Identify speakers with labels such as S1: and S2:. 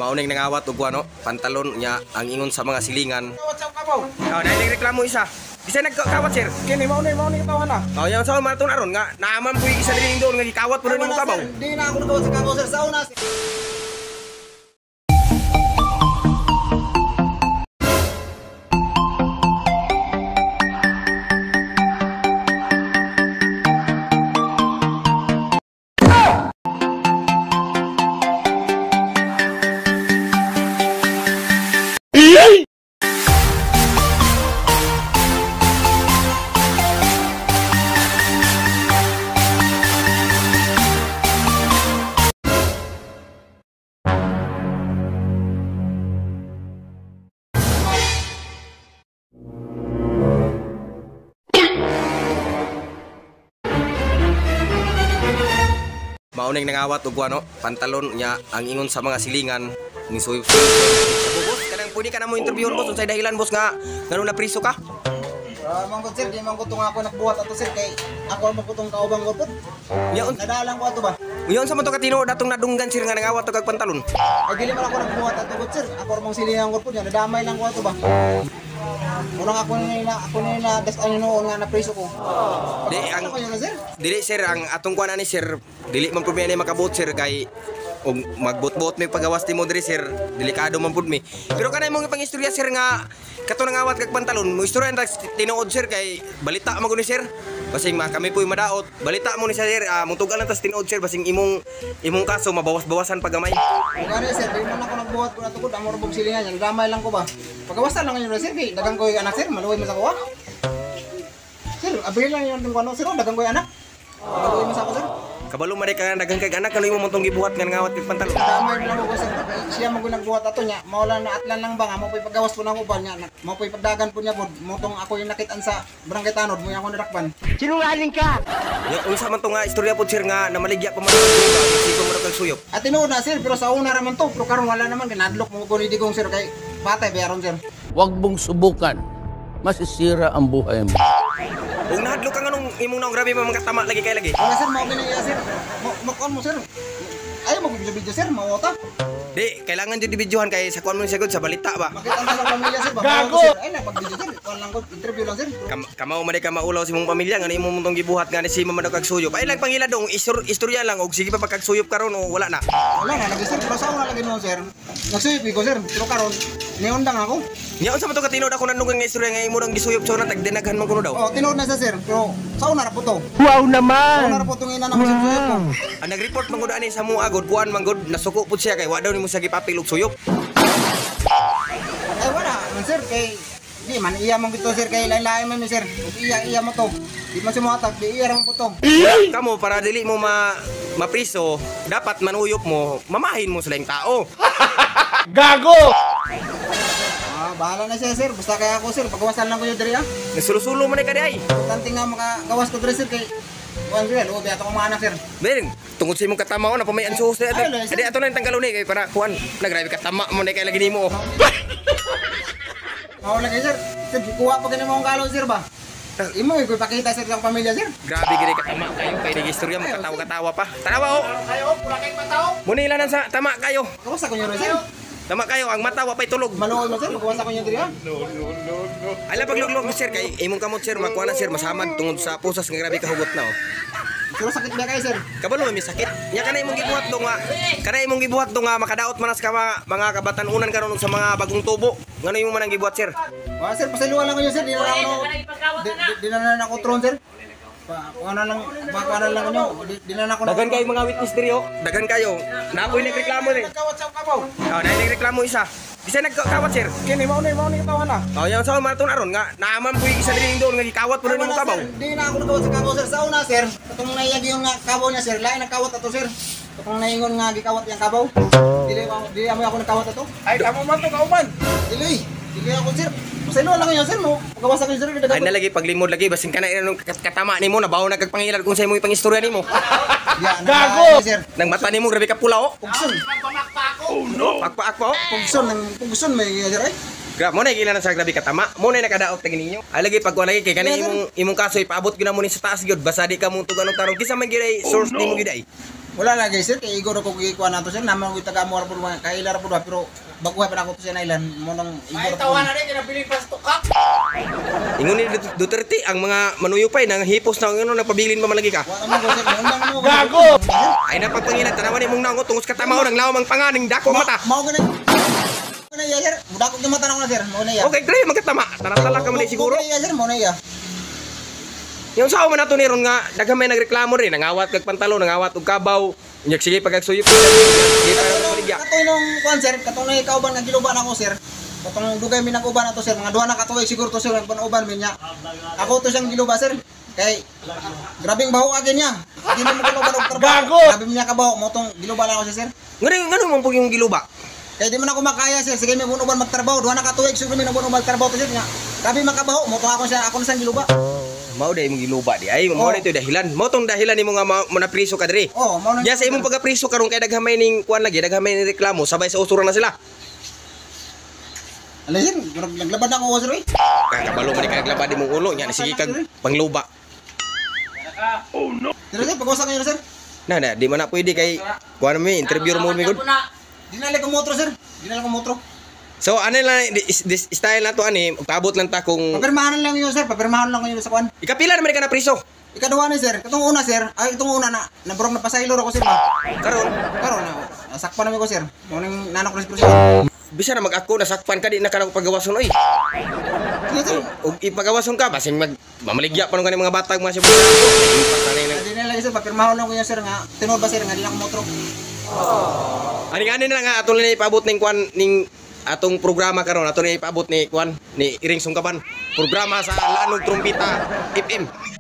S1: Mauning nangawat og ano, pantalon niya ang ingon sa mga silingan. Oh, dahil reklamo isa. Bisa nagkawat sir.
S2: Kini mauning katawan na.
S1: Oh, yang sa maraton aron nga naaman puy isa dining doon nga gikawat puno nimo kabaw.
S2: Di na ako nagkawat sa kabaw sir sa una.
S1: Mauning nangawat og ano, pantalon niya ang ingon sa mga silingan ni Suyo. Boss, kanang pwede ka na mo interviewon boss unsay dahilan boss nga ngano na priso ka?
S2: Mangkot sir, di man ko tong ako nagbuhat ato sir kay ako man ko tong kaubang gupot.
S1: Yaon,
S2: Nadalang ko ato ba?
S1: uyon sa man to katino datong nadunggan sir nga nangawat og pantalon.
S2: Ay dili man ako nagbuhat ato gud sir. Ako mong silingang gupot niya, nadamay lang ko ato ba? Unang ako na das ano noon nga na preso ko.
S1: Di ang dili sir ang atong kuan ani sir, dili man problema ni makabot sir kay og magbot-bot may pagawas mo diri sir, delikado man pud mi. Pero kanay mong ipangistorya sir nga kato nangawat kag pantalon, mo istorya ta tinuod sir kay balita man gud ni sir. Basing kami po'y madaot. Balita mo ni sir, mong tugal lang tas tinuod sir basing imong kaso mabawas-bawasan pagamay.
S2: Gani sir, di man ako nagbuhat ko na tugod ang murag silingan yan, damay lang ko ba. Pagawasan lang yun sir, kay dagang ko yung anak sir, maluway mo sa kuha. Sir, abril lang yun yung ano sir, dagang ko yung anak. Maluway mo sa ako sir.
S1: Kabalo man ka dagang kag anak kano imong montong gibuhat nga ngawat kag pantalon.
S2: Damay lang ko sir, siya mo nagbuhat ato niya, maulan na atlan lang ba nga mo po'y pagawas ko na ko ba niya, mo po'y pagdagan po niya po, motong ako yung nakitaan sa barangay Tanod, mo yung ako nadakpan.
S3: Sinungaling ka!
S1: Unsa man to nga istorya pud sir nga namaligya pa man siko mo kag suyop.
S2: At tinuod na sir, pero sa una raman to, pero karon wala naman, kinadlok mo ko ni Digong sir, kay batay bayaron sir.
S3: Huwag mong subukan. Masisira ang buhay mo.
S1: Kung nahadlok ka nga nung imong naong grabe mga tama lagi kay lagi.
S2: Wala sir, mao binaya sir. Makon mo sir. Ayaw mo video sir, mawata.
S1: Di, kailangan jud i-videohan kay sa kuan mo sigud sa balita ba.
S2: Makita mo sa pamilya sir,
S3: Gago!
S2: Ay na pag video sir, kuan lang ko, interview lang sir.
S1: Kamaw man ka maulaw sa imong pamilya nga imong montong gibuhat nga ni si mama kag suyop. Ay lang pangila dong istorya lang og sige pa kag suyop karon o wala na.
S2: Wala na lagi sir, pero sa una lagi mo sir. Nagsuyop ko sir, pero karon niundang ako.
S1: Nya unsa man to katinood ako nanunggan nga istorya nga imo nang gisuyop so nang tagdinaghan man kuno daw.
S2: Oh, tinuod na sa sir, pero sa una ra po to.
S3: Wow
S2: Sa
S3: naman!
S2: una ra po tong ina na suyop ko.
S1: Ang nag-report man gud ani sa mo agod kuan man gud nasuko pud siya kay wa daw nimo sa gipapil og suyop.
S2: Ay wala, man sir kay di man iya mo gito sir kay lain-lain man sir. Iya mo to. Di man siya mohatag, di iya ra mo po to.
S1: Kamo para dili mo mapriso, dapat manuyop mo, mamahin mo sa laing tao.
S3: Gago!
S2: Bahala na siya sir, basta kaya ako sir, pagawasan lang ko yung diri ah.
S1: Nasulo-sulo man ka di ay.
S2: Importante nga makagawas ko diri sir kay kuan sir, lubi ato kong mga anak sir.
S1: Ben, tungod sa imong katama na pamayan suhos na
S2: Ay,
S1: adi ato na tanggalon ni kay para kuan, nagrabe katama mo na kay lagi nimo.
S2: Mao lagi sir, sir kuha pa kini mo ang kalo sir ba? Imo ko ipakita sir sa pamilya sir.
S1: Grabe gini katama kayo kay nagistorya mo katawa-katawa pa. Tanawa oh.
S2: Ayo, pura kay pataw.
S1: Munilanan sa tama kayo.
S2: Kawas ako nyo sir.
S1: Tama kayo, ang mata wa pay tulog.
S2: Maluoy mo sir, kawas ako nyo diri ah.
S1: Ala pagluglog mo sir kay imong kamot sir makuha na sir masamad tungod sa pusas nga grabe kahugot na oh.
S2: Pero sakit ba kayo sir?
S1: Kabalo may sakit. Nya kana imong gibuhat do nga. Kana imong gibuhat do nga makadaot manas ka mga kabatan-unan karon sa mga bagong tubo. Ngano imong man ang gibuhat sir?
S2: Wala sir, pasaluan lang ko nyo sir, di na ako di na ako tron sir. Kuha na lang nyo, di na ako.
S1: Dagan kayo mga witness diri oh. Dagan kayo. Napoy nagreklamo ni.
S2: Nagkawat sa kabaw.
S1: Oh, dahil nagreklamo isa. Bisa nagkawat sir.
S2: Kini mao ni katawan na.
S1: Oh, yang sa maraton aron nga naaman puy isa dining doon nga gikawat puno nimo kabaw.
S2: Di na ako nagkawat sa kabaw sir. Sa una sir, katong naiyag yung kabaw niya sir, lain nagkawat ato sir. Katong naingon nga gikawat yung kabaw. Dili ako nagkawat ato.
S1: Ay, kamo man to kauban.
S2: Dili ako sir. Pasaylo lang yun sir mo. Pagawasan ko sir.
S1: Ay nalagi paglimod lagi basin kana inong katama nimo na bawo nagkagpangilad kung sa imong ipangistorya nimo.
S2: Gago sir.
S1: Nang mata nimo grabe ka pula oh.
S2: Pugson.
S1: Oh no. Pakpaak pa oh.
S2: Pugson may sir ay.
S1: Grab mo na ilan sa grabe katama. Mo na nakadaot tagi ninyo. Ay lagi pag wala kay kani imong kaso ipaabot gyud na mo ni sa taas gyud basa di ka mo tuganong tarong kisa man gyud source nimo gyud ay.
S2: Wala lagi sir, kay igor ako gikuha nato sir, naman ko taga mo po mga kailar po pero baguhay pa ako to sa nailan mo nang igor. Ay tawanan rin kinabiling pa tukak.
S1: Ingon ni Duterte ang mga manuyupay nang hipos na ngano nagpabilin pa malagi ka.
S2: Wala mo ko sir, mo.
S1: Gago. Ay napagpangilan tanawan ni mong naungo tungos katamaw nang lawang panganing dako mata.
S2: Mao ganun. Ano ya sir? Mudakot yung mata na sir, mo na ya.
S1: Okay, dre magkatama. Taratala ka man siguro.
S2: Ya sir, mo na ya.
S1: Yung sao man nato ni ron nga daghan may nagreklamo rin nangawat kag pantalo nangawat og kabaw nya sige pagagsuyop sige para maligya
S2: Katoy nung kuan sir, katong na kauban nga giluban ako sir. Katong dugay mi naguban ato sir, mga duha na katuig siguro to sir panuban mi nya. Ako to siyang giluba sir. Kay grabing baho agin niya. Hindi mo giluban og trabaho. Grabe niya kabaho mo tong giluban ako sir.
S1: ngano man pug yung giluba
S2: Kay di man ako makaya sir, sige mi uban magtrabaho, duha na katuig siguro mi uban magtrabaho to sir nya. Grabe makabaho mo tong ako na siyang giluba.
S1: mao day imong giluba di ay mao dito dahilan mo tong dahilan nimo nga mo na priso ka diri
S2: Oh, mao na.
S1: ya sa imong pagkapriso karon kay daghamay ning kuan lagi daghamay ning reklamo sabay sa usuran na sila
S2: Alayin, naglabad na ako sir.
S1: kakabalo man kay naglabad imong ulo nya sige kag pangluba
S2: Sir, pag-usa kayo sir.
S1: na di man na pwede kay kuan mi interview mo mi gud
S2: Dinala ko motro sir. Dinala ko motro.
S1: so ano lang this style na to ani paabot lang ta kung
S2: Papirmahan lang yun sir, papirmahan lang yun sa kuan.
S1: ikapila naman ka na priso
S2: Ikaduha ni sir, itong una sir, ay itong una na nabrong na pasailor ako sir.
S1: karon
S2: Karon na sakpan namin ko sir. Morning nanok na sir.
S1: bisa na mag-ako nasakpan ka di na ka na pagawason oy
S2: Sige sir.
S1: og ipagawason ka basing mamaligya pa nung kanang mga batag mga siya ipas na nang
S2: Dinala sir, papirmahan lang ko yun sir nga tinod ba sir nga di na ko motro.
S1: ani na nga atong na ipaabot ning kwan ning atong programa karon ato na ipaabot ni kwan ni Iring Sungkaban programa sa Lanog Trumpita FM